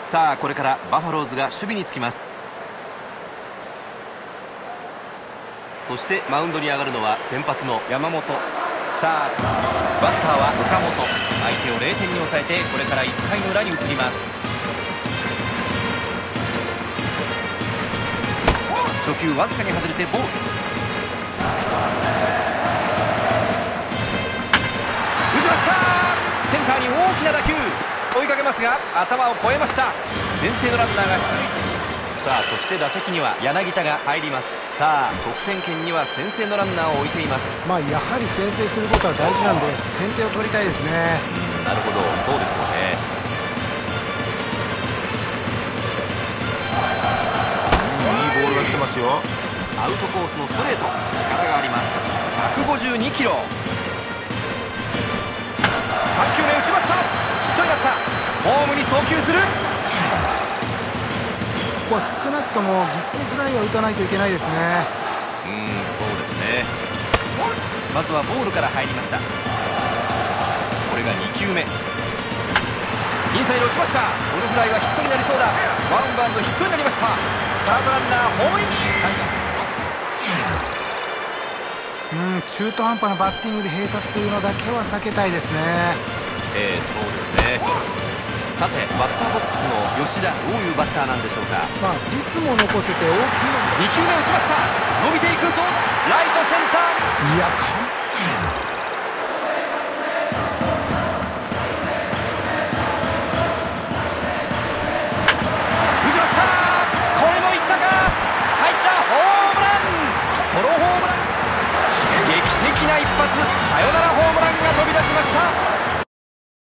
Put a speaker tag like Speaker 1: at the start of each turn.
Speaker 1: さあこれからバファローズが守備につきます。そしてマウンドに上がるのは先発の山本。さあバッターは岡本。相手を0点に抑えてこれから1回の裏に移ります。初球わずかに外れてボール。打ちました。センターに大きな打球。追いかけますが頭を越えました。先制のランナーが出塁。さあそして打席には柳田が入ります。さあ得点圏には先制のランナーを置いています。
Speaker 2: やはり先制することは大事なんで先手を取りたいですね。
Speaker 1: なるほど、そうですよね。いいボールが来てますよ。アウトコースのストレート、力があります。152キロ。3球目打ちました。ヒットになった。ホームに送球する。
Speaker 2: ここは少なくとも犠牲フライは打たないといけないですね。
Speaker 1: そうですね。まずはボールから入りました。これが2球目。インサイド打ちました。このフライはヒットになりそうだ。ワンバウンドヒットになりました。サードランナーホームイ
Speaker 2: ン。中途半端なバッティングで併殺するのだけは避けたいですね。
Speaker 1: そうですね。さてバッターボックスの吉田、どういうバッターなんでしょうか。
Speaker 2: 率も残せて大きいの。
Speaker 1: 2球目打ちました。伸びていくとライトセンターに。
Speaker 2: いや